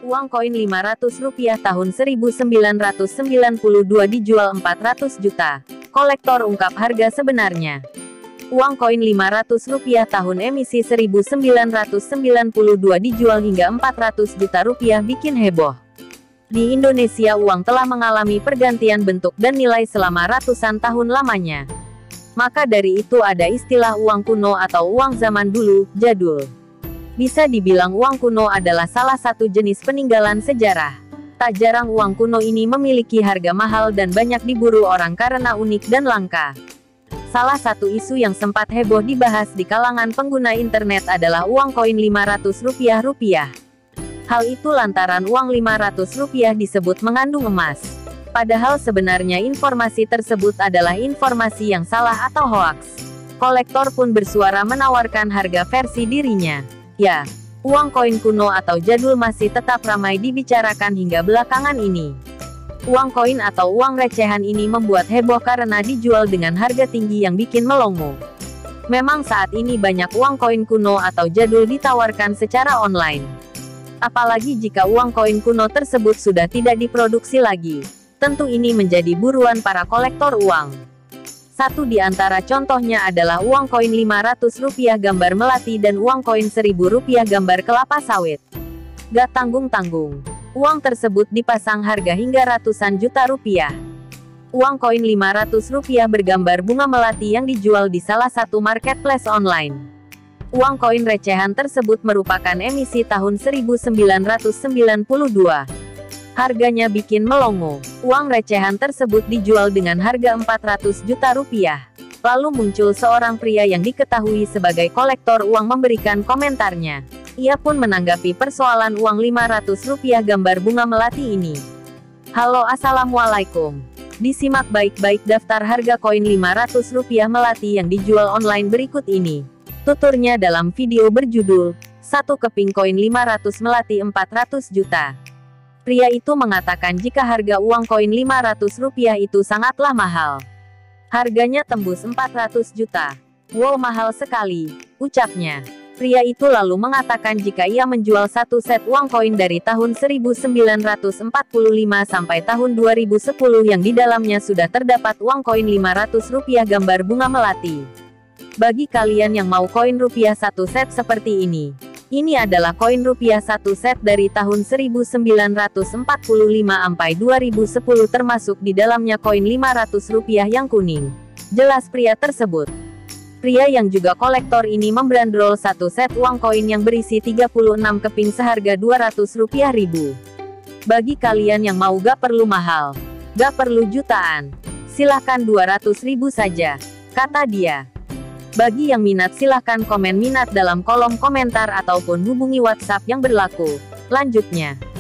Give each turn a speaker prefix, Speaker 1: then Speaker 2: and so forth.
Speaker 1: Uang koin Rp500 tahun 1992 dijual 400 juta. Kolektor ungkap harga sebenarnya. Uang koin Rp500 tahun emisi 1992 dijual hingga Rp400 juta bikin heboh. Di Indonesia uang telah mengalami pergantian bentuk dan nilai selama ratusan tahun lamanya. Maka dari itu ada istilah uang kuno atau uang zaman dulu, jadul. Bisa dibilang uang kuno adalah salah satu jenis peninggalan sejarah. Tak jarang uang kuno ini memiliki harga mahal dan banyak diburu orang karena unik dan langka. Salah satu isu yang sempat heboh dibahas di kalangan pengguna internet adalah uang koin Rp500. Hal itu lantaran uang Rp500 disebut mengandung emas. Padahal sebenarnya informasi tersebut adalah informasi yang salah atau hoaks. Kolektor pun bersuara menawarkan harga versi dirinya. Ya, uang koin kuno atau jadul masih tetap ramai dibicarakan hingga belakangan ini. Uang koin atau uang recehan ini membuat heboh karena dijual dengan harga tinggi yang bikin melongo. Memang saat ini banyak uang koin kuno atau jadul ditawarkan secara online. Apalagi jika uang koin kuno tersebut sudah tidak diproduksi lagi. Tentu ini menjadi buruan para kolektor uang. Satu di antara contohnya adalah uang koin Rp500 gambar melati dan uang koin Rp1.000 gambar kelapa sawit. Gak tanggung-tanggung. Uang tersebut dipasang harga hingga ratusan juta rupiah. Uang koin Rp500 bergambar bunga melati yang dijual di salah satu marketplace online. Uang koin recehan tersebut merupakan emisi tahun 1992. Harganya bikin melongo. Uang recehan tersebut dijual dengan harga Rp400 juta. Lalu muncul seorang pria yang diketahui sebagai kolektor uang memberikan komentarnya. Ia pun menanggapi persoalan uang Rp500 gambar bunga melati ini. Halo, assalamualaikum. Disimak baik-baik daftar harga koin Rp500 melati yang dijual online berikut ini. Tuturnya dalam video berjudul, "Satu keping koin 500 melati 400 juta. Pria itu mengatakan jika harga uang koin Rp500 itu sangatlah mahal. Harganya tembus 400 juta. Wow, mahal sekali, ucapnya. Pria itu lalu mengatakan jika ia menjual satu set uang koin dari tahun 1945 sampai tahun 2010 yang di dalamnya sudah terdapat uang koin Rp500 gambar bunga melati. Bagi kalian yang mau koin rupiah satu set seperti ini. Ini adalah koin rupiah satu set dari tahun 1945 sampai 2010 termasuk di dalamnya koin Rp500 yang kuning. Jelas pria tersebut. Pria yang juga kolektor ini membrandrol satu set uang koin yang berisi 36 keping seharga Rp200.000. Bagi kalian yang mau gak perlu mahal, gak perlu jutaan, silahkan 200.000 saja, kata dia. Bagi yang minat silahkan komen minat dalam kolom komentar ataupun hubungi WhatsApp yang berlaku. Lanjutnya.